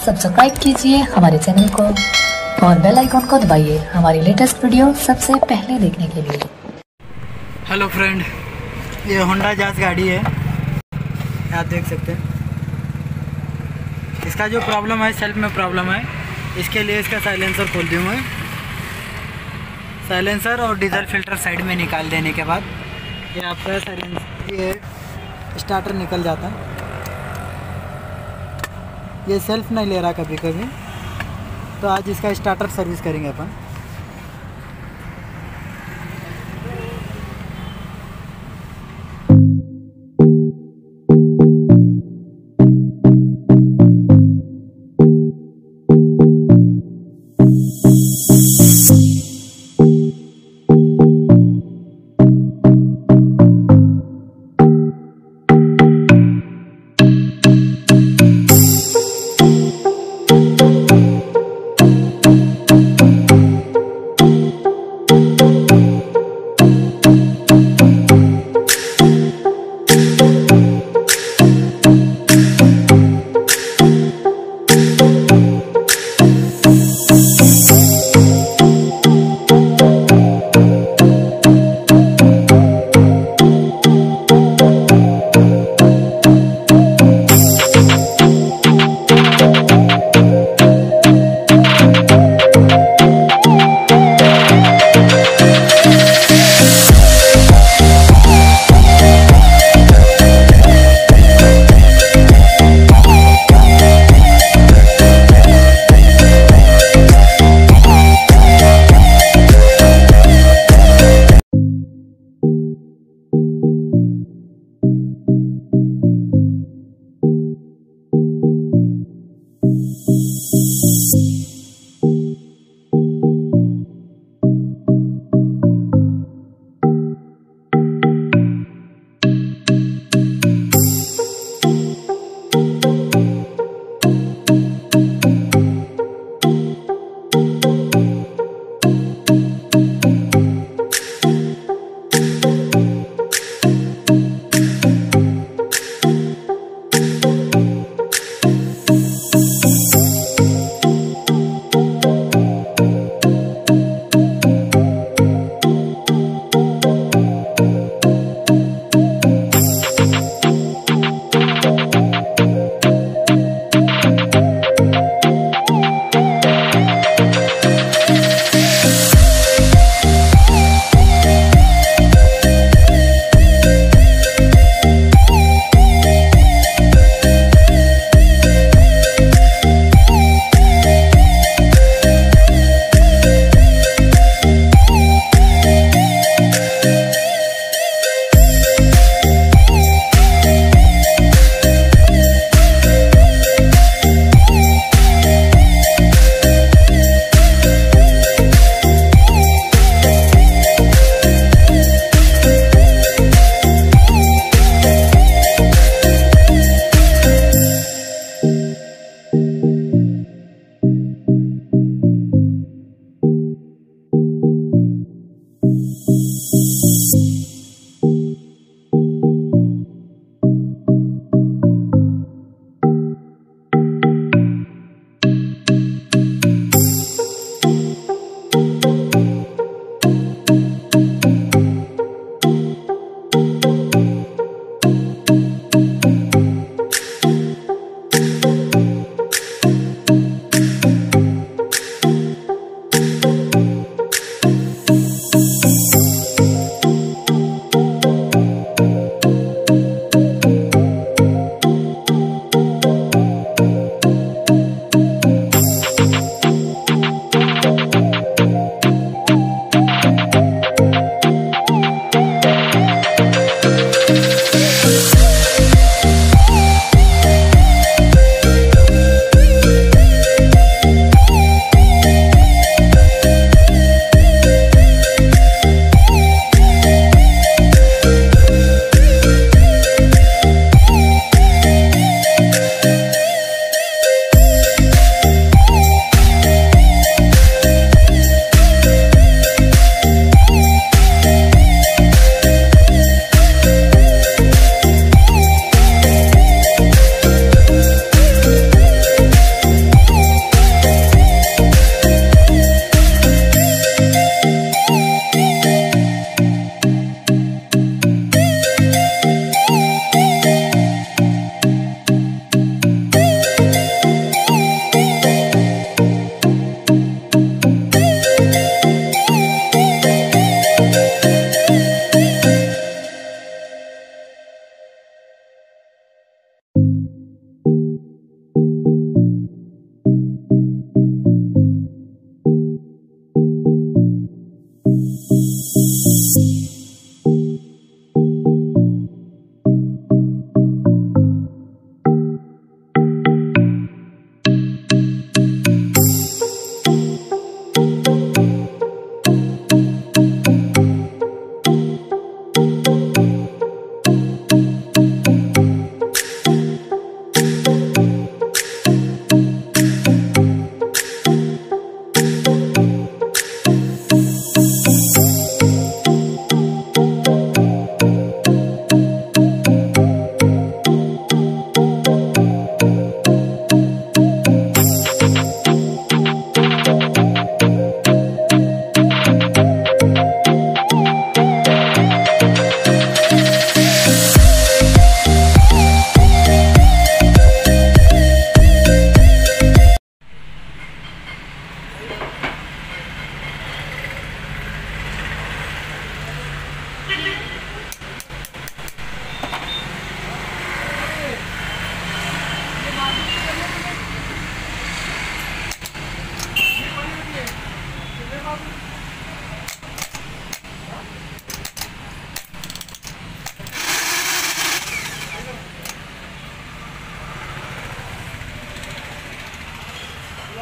Subscribe कीजिए हमारे channel को और बेल आइकॉन को दबाइए हमारी लेटेस्ट वीडियो सबसे पहले देखने के लिए। हेलो फ्रेंड, ये होंडा जैज़ गाड़ी है, आप देख सकते हैं। इसका जो प्रॉब्लम है, सेल्फ में प्रॉब्लम है। इसके लिए इसका साइलेंसर खोल दूँ मैं। साइलेंसर और डीजल फिल्टर साइड में निकाल देने के बाद ये आपका ये स्टार्टर निकल जाता है। ये सेल्फ नहीं ले रहा कभी कभी, तो आज इसका स्टार्टर सर्विस करेंगे अपन।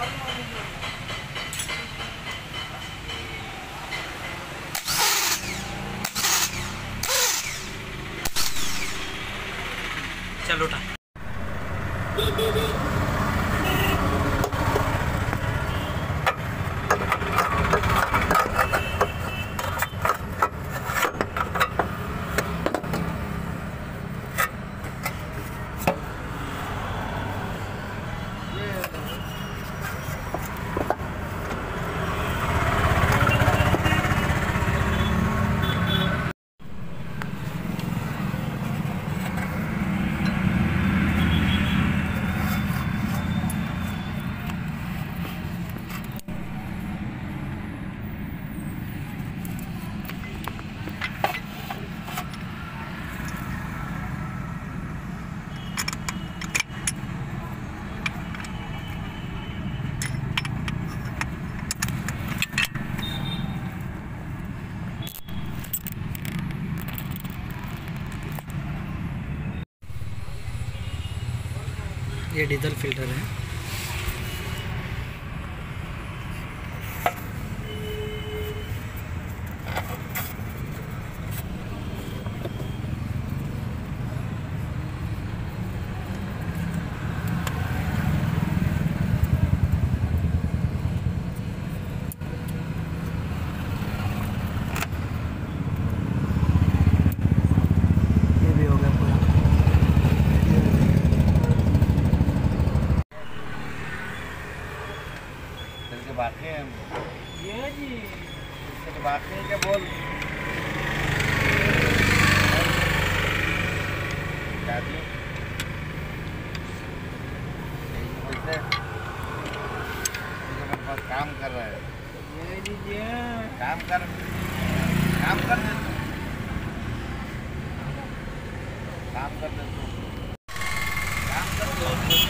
चलो उठा। ये डीजल फिल्टर है। ये भी हो गया पूरा। बाकी है ये जी, बाकी क्या बोल दादी मेरे पास काम कर रहा है। ये लीजिए काम कर काम कर दे काम कर दे काम कर दे।